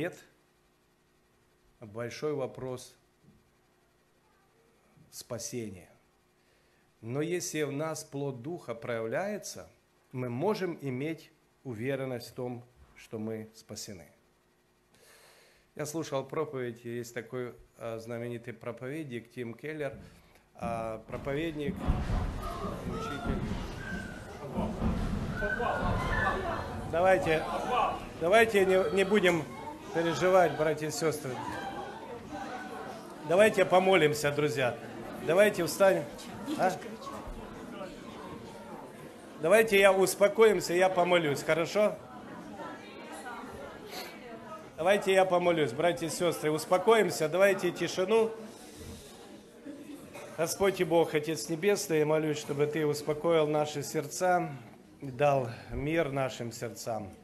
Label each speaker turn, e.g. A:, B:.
A: нет. Большой вопрос спасения. Но если в нас плод Духа проявляется, мы можем иметь уверенность в том, что мы спасены. Я слушал проповедь, есть такой знаменитый проповедник Тим Келлер, проповедник, учитель. Давайте не будем переживать, братья и сестры. Давайте помолимся, друзья. Давайте встанем. Давайте успокоимся, я помолюсь, хорошо? Давайте я помолюсь, братья и сестры, успокоимся, давайте тишину. Господь и Бог, Отец Небесный, я молюсь, чтобы Ты успокоил наши сердца и дал мир нашим сердцам.